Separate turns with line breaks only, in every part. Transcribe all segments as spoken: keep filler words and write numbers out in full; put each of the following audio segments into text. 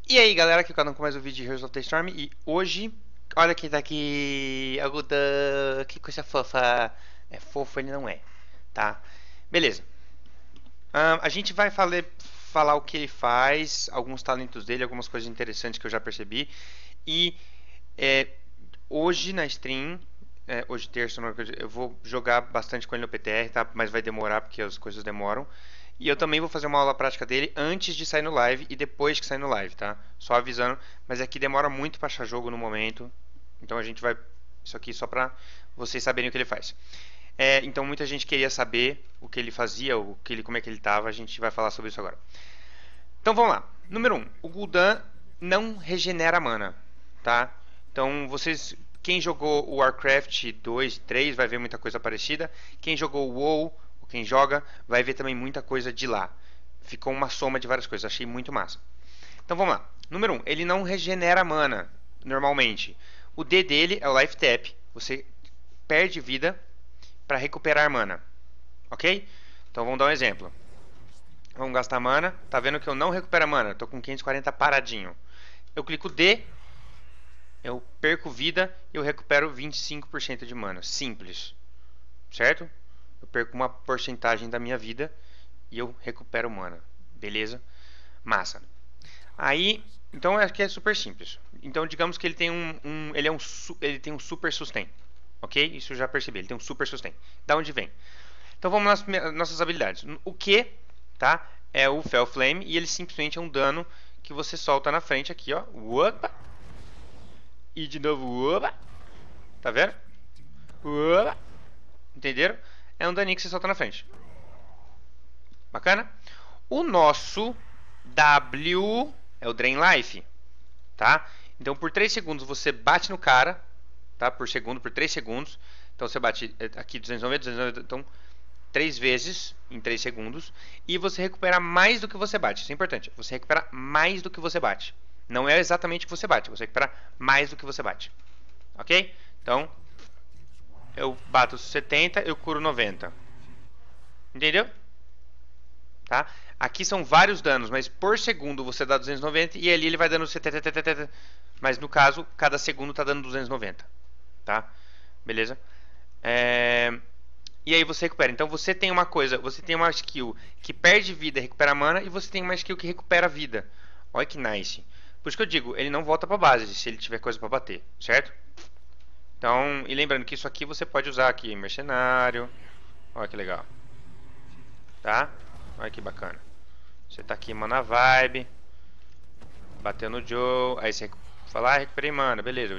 E aí galera, aqui é o canal com mais um vídeo de Heroes of the Storm. E hoje, olha quem tá aqui, Agudan, que coisa fofa. É fofo, ele não é, tá? Beleza. Ahn, a gente vai falar, falar o que ele faz, alguns talentos dele, algumas coisas interessantes que eu já percebi. E é, hoje na stream, é, hoje terça, eu vou jogar bastante com ele no P T R, tá? Mas vai demorar porque as coisas demoram. E eu também vou fazer uma aula prática dele antes de sair no live e depois que sair no live, tá? Só avisando, mas aqui demora muito para achar jogo no momento. Então a gente vai... Isso aqui só pra vocês saberem o que ele faz. É, então muita gente queria saber o que ele fazia, o que ele, como é que ele tava. A gente vai falar sobre isso agora. Então vamos lá. Número um. O Gul'dan não regenera mana, tá? Então vocês... Quem jogou o Warcraft dois e três vai ver muita coisa parecida. Quem jogou o WoW... Quem joga vai ver também muita coisa de lá. Ficou uma soma de várias coisas. Achei muito massa. Então vamos lá. Número um. Ele não regenera mana normalmente. O D dele é o Life Tap. Você perde vida para recuperar mana. Ok? Então vamos dar um exemplo. Vamos gastar mana. Tá vendo que eu não recupero mana. Estou com quinhentos e quarenta paradinho. Eu clico D. Eu perco vida e eu recupero vinte e cinco por cento de mana. Simples. Certo? Eu perco uma porcentagem da minha vida e eu recupero mana. Beleza? Massa. Aí, então acho que é super simples. Então digamos que ele tem um, um ele é um ele tem um super sustain. OK? Isso eu já percebi, ele tem um super sustain. Da onde vem? Então vamos nas nossas habilidades. O Q, tá? É o Fel Flame e ele simplesmente é um dano que você solta na frente aqui, ó. Opa! E de novo, opa! Tá vendo? Opa! Entenderam? É um daninho que você solta na frente. Bacana? O nosso W é o Drain Life, tá? Então por três segundos você bate no cara, tá? Por segundo, por três segundos. Então você bate aqui duzentos e noventa, duzentos e noventa, então três vezes em três segundos e você recupera mais do que você bate. Isso é importante. Você recupera mais do que você bate. Não é exatamente o que você bate, você recupera mais do que você bate. OK? Então eu bato setenta, eu curo noventa. Entendeu? Tá? Aqui são vários danos, mas por segundo você dá duzentos e noventa e ali ele vai dando setenta. Mas no caso, cada segundo está dando duzentos e noventa. Tá? Beleza? É... E aí você recupera. Então você tem uma coisa, você tem uma skill que perde vida e recupera mana, e você tem uma skill que recupera vida. Olha que nice. Por isso que eu digo, ele não volta pra base se ele tiver coisa pra bater, certo? Então, e lembrando que isso aqui você pode usar aqui, mercenário. Olha que legal. Tá? Olha que bacana. Você tá aqui, mano, na vibe. Bateu no Joe. Aí você fala, ah, recuperei mana. Beleza.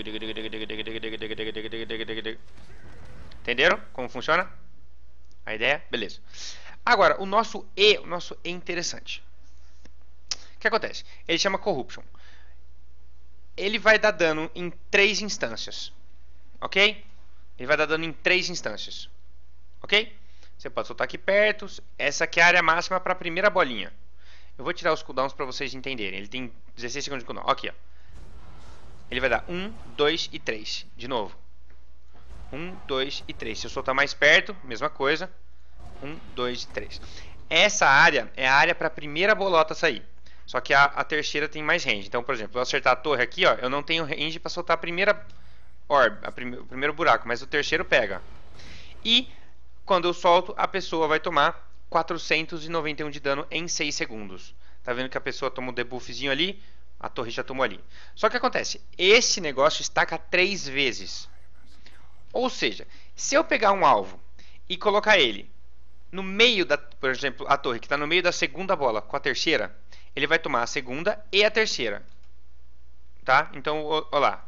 Entenderam como funciona? A ideia? Beleza. Agora, o nosso E, o nosso E interessante. O que acontece? Ele chama Corruption. Ele vai dar dano em três instâncias. Ok? Ele vai dar dano em três instâncias. Ok? Você pode soltar aqui perto. Essa aqui é a área máxima para a primeira bolinha. Eu vou tirar os cooldowns para vocês entenderem. Ele tem dezesseis segundos de cooldown. Aqui, ó. Ele vai dar um, dois e três. De novo. um, dois e três. Se eu soltar mais perto, mesma coisa. um, dois e três. Essa área é a área para a primeira bolota sair. Só que a, a terceira tem mais range. Então, por exemplo, eu acertar a torre aqui, ó, eu não tenho range para soltar a primeira orb, a prime, o primeiro buraco, mas o terceiro pega. E quando eu solto, a pessoa vai tomar quatrocentos e noventa e um de dano em seis segundos. Tá vendo que a pessoa toma um debuffzinho ali, a torre já tomou ali. Só que acontece, esse negócio estaca três vezes. Ou seja, se eu pegar um alvo e colocar ele no meio da, por exemplo, a torre que está no meio da segunda bola com a terceira, ele vai tomar a segunda e a terceira. Tá? Então, olha lá.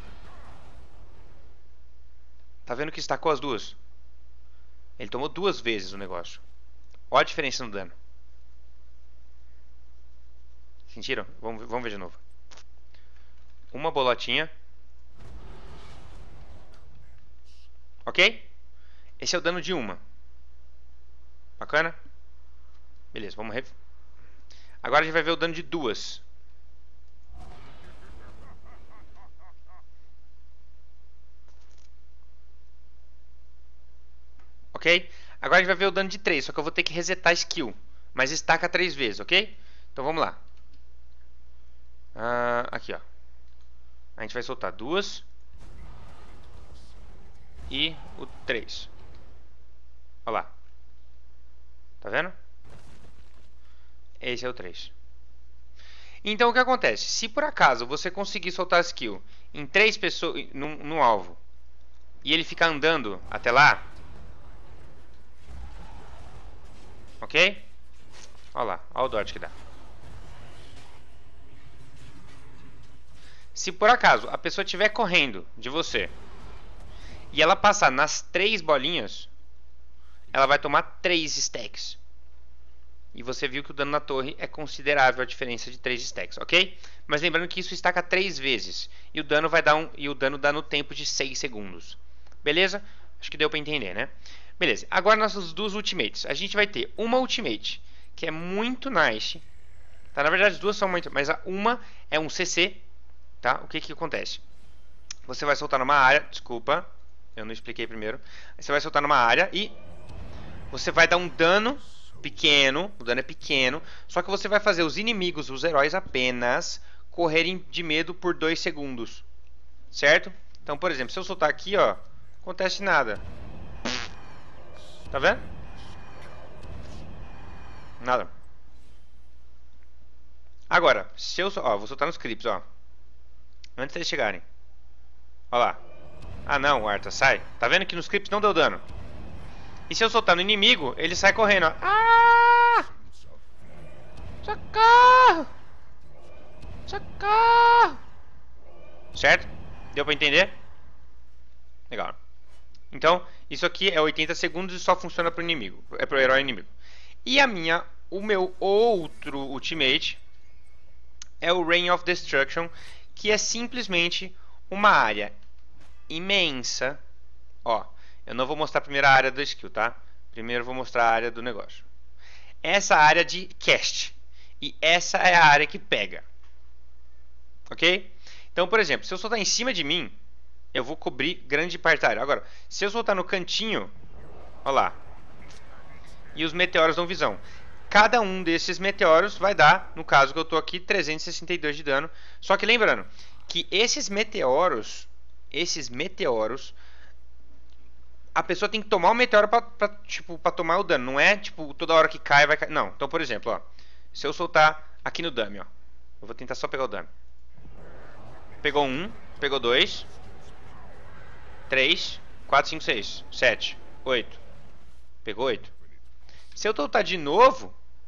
Tá vendo que estacou as duas? Ele tomou duas vezes o negócio. Olha a diferença no dano. Sentiram? Vamos, vamos ver de novo. Uma bolotinha. Ok? Esse é o dano de uma. Bacana? Beleza, vamos... Ref... Agora a gente vai ver o dano de duas. Ok? Agora a gente vai ver o dano de três, só que eu vou ter que resetar a skill. Mas estaca três vezes, ok? Então vamos lá. Ah, aqui, ó. A gente vai soltar duas. E o três. Olha lá. Tá vendo? Esse é o três. Então o que acontece? Se por acaso você conseguir soltar a skill em três pessoas no, no alvo e ele ficar andando até lá, ok? Olha lá, olha o dodge que dá. Se por acaso a pessoa estiver correndo de você e ela passar nas três bolinhas, ela vai tomar três stacks. E você viu que o dano na torre é considerável a diferença de três stacks, ok? Mas lembrando que isso estaca três vezes. E o dano vai dar um, e o dano dá no tempo de seis segundos. Beleza? Acho que deu pra entender, né? Beleza. Agora nossas duas ultimates. A gente vai ter uma ultimate que é muito nice. Tá? Na verdade as duas são muito, mas a uma é um C C, tá? O que que acontece? Você vai soltar numa área, desculpa, eu não expliquei primeiro. Você vai soltar numa área e você vai dar um dano pequeno, o dano é pequeno, só que você vai fazer os inimigos, os heróis apenas correrem de medo por dois segundos, certo? Então, por exemplo, se eu soltar aqui, ó, não acontece nada. Tá vendo? Nada. Agora, se eu, ó, vou soltar nos clips, ó, antes deles chegarem. Ó lá. Ah não, Arta, sai. Tá vendo que nos clips não deu dano? E se eu soltar no inimigo, ele sai correndo, ó. Ah! Socorro! Socorro! Certo? Deu pra entender? Legal. Então, isso aqui é oitenta segundos e só funciona pro inimigo. É pro herói inimigo. E a minha, o meu outro ultimate é o Reign of Destruction, que é simplesmente uma área imensa. Ó, eu não vou mostrar a primeira área do skill, tá? Primeiro eu vou mostrar a área do negócio. Essa área de cast. E essa é a área que pega. Ok? Então, por exemplo, se eu soltar em cima de mim, eu vou cobrir grande parte da área. Agora, se eu soltar no cantinho, ó lá. E os meteoros dão visão. Cada um desses meteoros vai dar, no caso que eu tô aqui, trezentos e sessenta e dois de dano. Só que lembrando que esses meteoros, esses meteoros, a pessoa tem que tomar o meteoro pra, pra, tipo, pra tomar o dano. Não é, tipo, toda hora que cai, vai cair. Não. Então, por exemplo, ó. Se eu soltar aqui no dummy, ó. Eu vou tentar só pegar o dummy. Pegou um. Pegou dois. Três. Quatro, cinco, seis. Sete. Oito. Pegou oito. Se eu soltar de novo.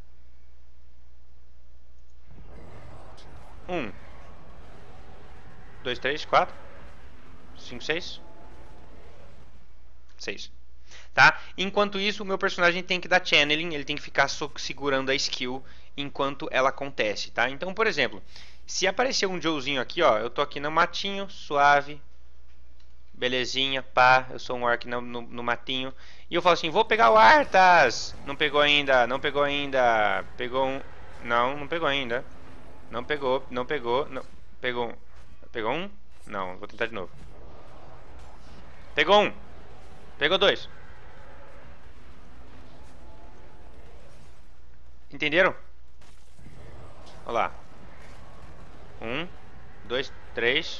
Um. Dois, três, quatro. Cinco, seis. seis. Tá? Enquanto isso, o meu personagem tem que dar channeling, ele tem que ficar segurando a skill enquanto ela acontece, tá? Então, por exemplo, se aparecer um Joezinho aqui, ó, eu tô aqui no matinho, suave, belezinha, pá, eu sou um orc no, no, no matinho, e eu falo assim, vou pegar o Arthas! Não pegou ainda, não pegou ainda, pegou um... Não, não pegou ainda. Não pegou, não pegou, não... Pegou um... Pegou um? Não, vou tentar de novo. Pegou um! Pegou dois. Entenderam? Olha lá. Um, dois, três.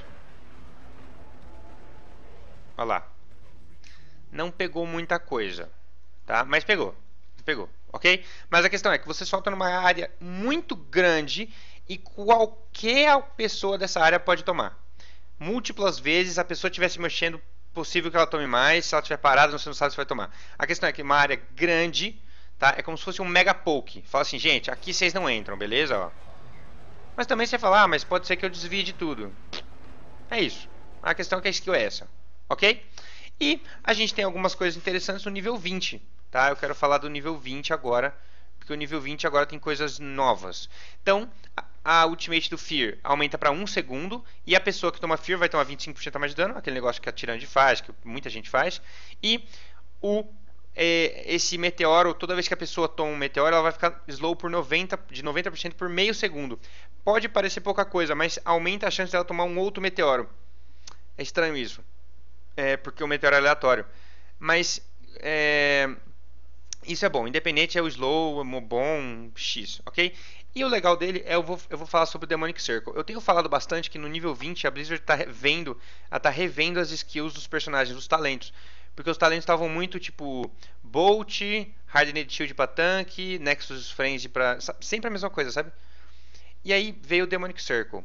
Olha lá. Não pegou muita coisa, tá? Mas pegou. Pegou, ok? Mas a questão é que você solta numa área muito grande e qualquer pessoa dessa área pode tomar. Múltiplas vezes a pessoa estiver se mexendo, possível que ela tome mais. Se ela estiver parada, você não sabe se vai tomar. A questão é que uma área grande, tá? É como se fosse um mega poke. Fala assim, gente, aqui vocês não entram, beleza? Ó. Mas também você fala, ah, mas pode ser que eu desvie de tudo. É isso. A questão é que a skill é essa, ok? E a gente tem algumas coisas interessantes no nível vinte, tá? Eu quero falar do nível vinte agora, porque o nível vinte agora tem coisas novas. Então, a ultimate do Fear aumenta para um segundo, e a pessoa que toma Fear vai tomar vinte e cinco por cento a mais de dano, aquele negócio que a Tirande faz, que muita gente faz. E o, é, esse meteoro, toda vez que a pessoa toma um meteoro, ela vai ficar slow por noventa, de noventa por cento por meio segundo. Pode parecer pouca coisa, mas aumenta a chance dela tomar um outro meteoro. É estranho isso, é, porque o meteoro é aleatório. Mas é, isso é bom, independente é o slow, é bom, X, ok? E o legal dele é eu vou, eu vou falar sobre o Demonic Circle. Eu tenho falado bastante que no nível vinte a Blizzard está revendo, ela tá revendo as skills dos personagens, dos talentos. Porque os talentos estavam muito tipo Bolt, Hardened Shield pra tanque, Nexus Frenzy pra. Sempre a mesma coisa, sabe? E aí veio o Demonic Circle.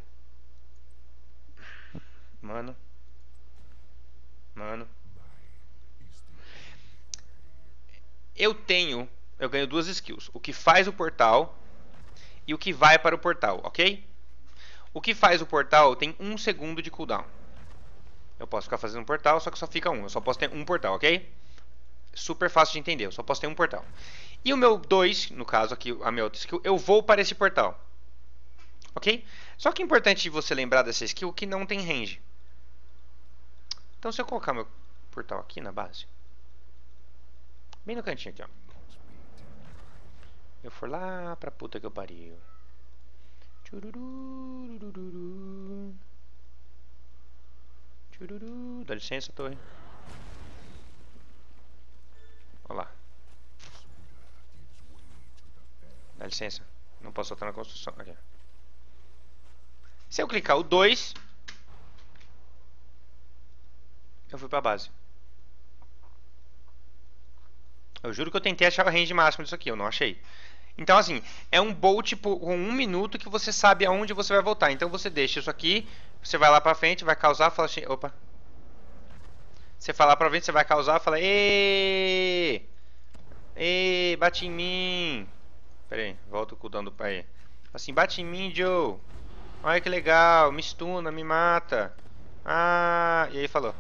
Mano. Mano. Eu tenho. Eu ganho duas skills. O que faz o portal e o que vai para o portal, ok? O que faz o portal tem um segundo de cooldown. Eu posso ficar fazendo um portal, só que só fica um. Eu só posso ter um portal, ok? Super fácil de entender. Eu só posso ter um portal. E o meu dois, no caso aqui, a minha outra skill, eu vou para esse portal. Ok? Só que é importante você lembrar dessa skill que não tem range. Então se eu colocar meu portal aqui na base, bem no cantinho aqui, ó. Eu for lá pra puta que eu pariu. Tchururu, tchururu, tchururu. Dá licença, torre. Olha lá. Dá licença. Não posso soltar na construção. Aqui. Se eu clicar o dois, eu fui pra base. Eu juro que eu tentei achar o range máximo disso aqui, eu não achei. Então assim, é um bolt com um minuto que você sabe aonde você vai voltar. Então você deixa isso aqui, você vai lá pra frente, vai causar, fala assim, opa. Você vai lá pra frente, você vai causar, fala, ê, ê, bate em mim. Pera aí, volta o cooldown do pai. Assim, bate em mim, Joe. Olha que legal, me stuna, me mata. Ah, e aí falou.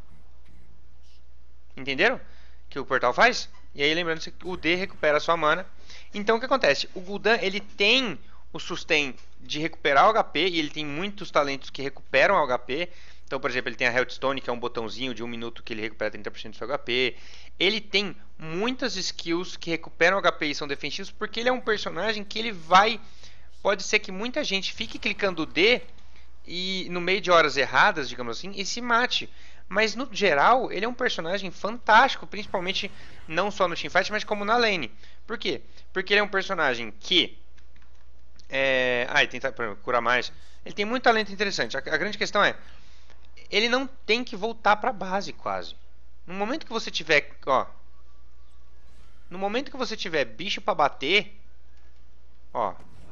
Entenderam? Que o portal faz? E aí lembrando que o D recupera a sua mana. Então o que acontece? O Gul'dan ele tem o sustain de recuperar o H P e ele tem muitos talentos que recuperam o H P. Então, por exemplo, ele tem a Healthstone, que é um botãozinho de um minuto que ele recupera trinta por cento do seu H P. Ele tem muitas skills que recuperam o H P e são defensivos, porque ele é um personagem que ele vai... Pode ser que muita gente fique clicando o D e no meio de horas erradas, digamos assim, e se mate. Mas no geral, ele é um personagem fantástico, principalmente não só no teamfight, mas como na lane. Por quê? Porque ele é um personagem que... É... Ah, ele tenta curar mais. Ele tem muito talento interessante. A, a grande questão é... Ele não tem que voltar pra base, quase. No momento que você tiver... Ó, no momento que você tiver bicho pra bater... Ó...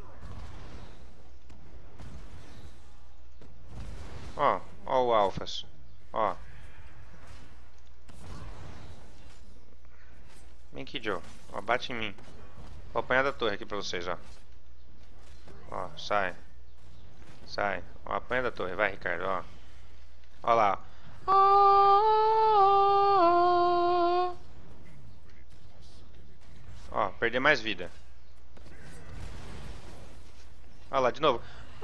Ó, ó o Alphas. Ó. Vem aqui, Joe. Ó, bate em mim. Vou apanhar da torre aqui pra vocês, ó. Ó, sai. Sai. Ó, apanha da torre. Vai, Ricardo, ó. Ó lá. Ó, perder mais vida. Ó lá, de novo.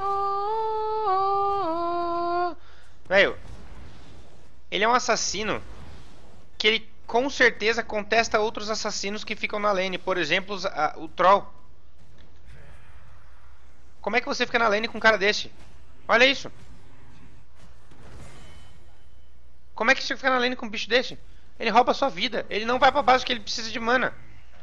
Velho, ele é um assassino que ele com certeza contesta outros assassinos que ficam na lane. Por exemplo, os, a, o Troll. Como é que você fica na lane com um cara desse? Olha isso. Como é que você fica na lane com um bicho desse? Ele rouba a sua vida. Ele não vai pra base porque ele precisa de mana.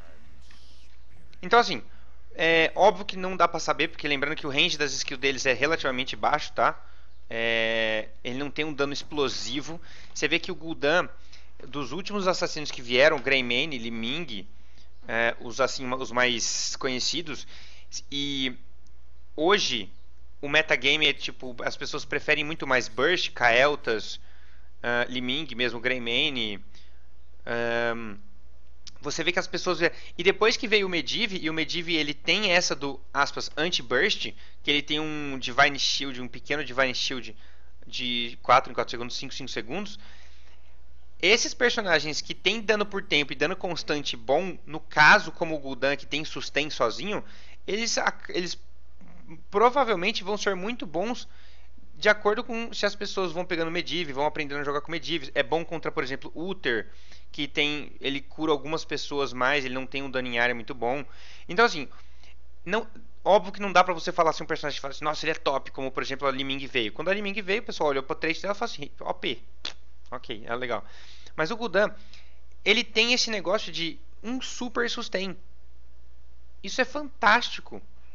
Então assim, é óbvio que não dá pra saber, porque lembrando que o range das skills deles é relativamente baixo, tá? É, ele não tem um dano explosivo. Você vê que o Gul'dan, dos últimos assassinos que vieram, Greymane, Li Ming, é, os, assim, os mais conhecidos, e hoje o metagame é tipo, as pessoas preferem muito mais Burst, Kael'thas, uh, Li Ming, mesmo Greymane. Um, você vê que as pessoas... E depois que veio o Medivh, e o Medivh ele tem essa do, aspas, anti-burst, que ele tem um Divine Shield, um pequeno Divine Shield de quatro em quatro segundos, cinco em cinco segundos. Esses personagens que tem dano por tempo e dano constante bom, no caso como o Gul'dan, que tem sustain sozinho, eles, eles provavelmente vão ser muito bons de acordo com se as pessoas vão pegando Medivh, vão aprendendo a jogar com Medivh. É bom contra, por exemplo, Uther, que tem, ele cura algumas pessoas mais, ele não tem um dano em área muito bom. Então assim, não, óbvio que não dá pra você falar assim um personagem que fala assim, nossa, ele é top, como por exemplo a Li Ming veio. Quando a Li Ming veio, o pessoal olhou pro trade dela e falou assim, O P. Ok, é legal. Mas o Gul'dan, ele tem esse negócio de um super sustain. Isso é fantástico.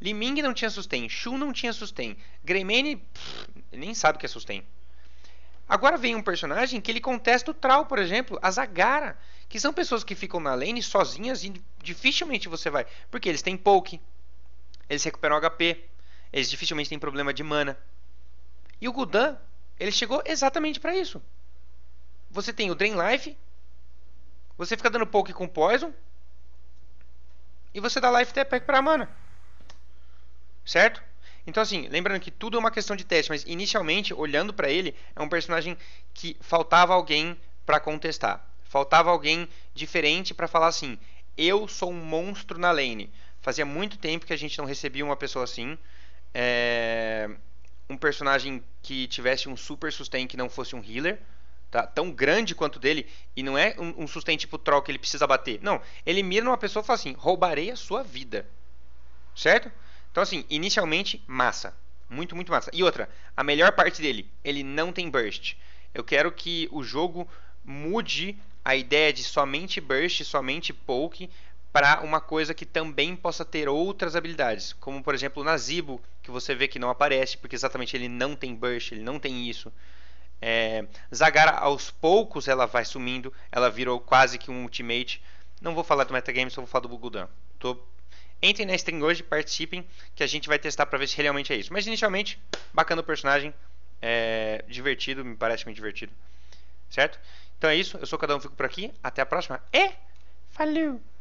Li Ming não tinha sustain. Shu não tinha sustain. Greymane, pff, nem sabe o que é sustain. Agora vem um personagem que ele contesta o Troll, por exemplo, a Zagara, que são pessoas que ficam na lane sozinhas e dificilmente você vai. Porque eles têm poke, eles recuperam H P, eles dificilmente têm problema de mana. E o Gul'dan, ele chegou exatamente para isso. Você tem o Drain Life, você fica dando poke com Poison, e você dá Life Tap para mana. Certo? Então assim, lembrando que tudo é uma questão de teste, mas inicialmente, olhando para ele, é um personagem que faltava alguém para contestar. Faltava alguém diferente para falar assim, eu sou um monstro na lane. Fazia muito tempo que a gente não recebia uma pessoa assim. É... Um personagem que tivesse um super sustain que não fosse um healer. Tá? Tão grande quanto dele. E não é um, um sustain tipo troll que ele precisa bater. Não, ele mira numa pessoa e fala assim, roubarei a sua vida. Certo? Então assim, inicialmente, massa. Muito, muito massa. E outra, a melhor parte dele, ele não tem burst. Eu quero que o jogo mude a ideia de somente burst, somente poke, para uma coisa que também possa ter outras habilidades. Como, por exemplo, o Nazeebo, que você vê que não aparece, porque exatamente ele não tem burst, ele não tem isso. É, Zagara, aos poucos, ela vai sumindo. Ela virou quase que um ultimate. Não vou falar do metagame, só vou falar do Gul'dan. Tô... Entrem na stream hoje, participem, que a gente vai testar pra ver se realmente é isso. Mas inicialmente, bacana o personagem, é, divertido, me parece muito divertido. Certo? Então é isso, eu sou Cada Um, fico por aqui, até a próxima e falou!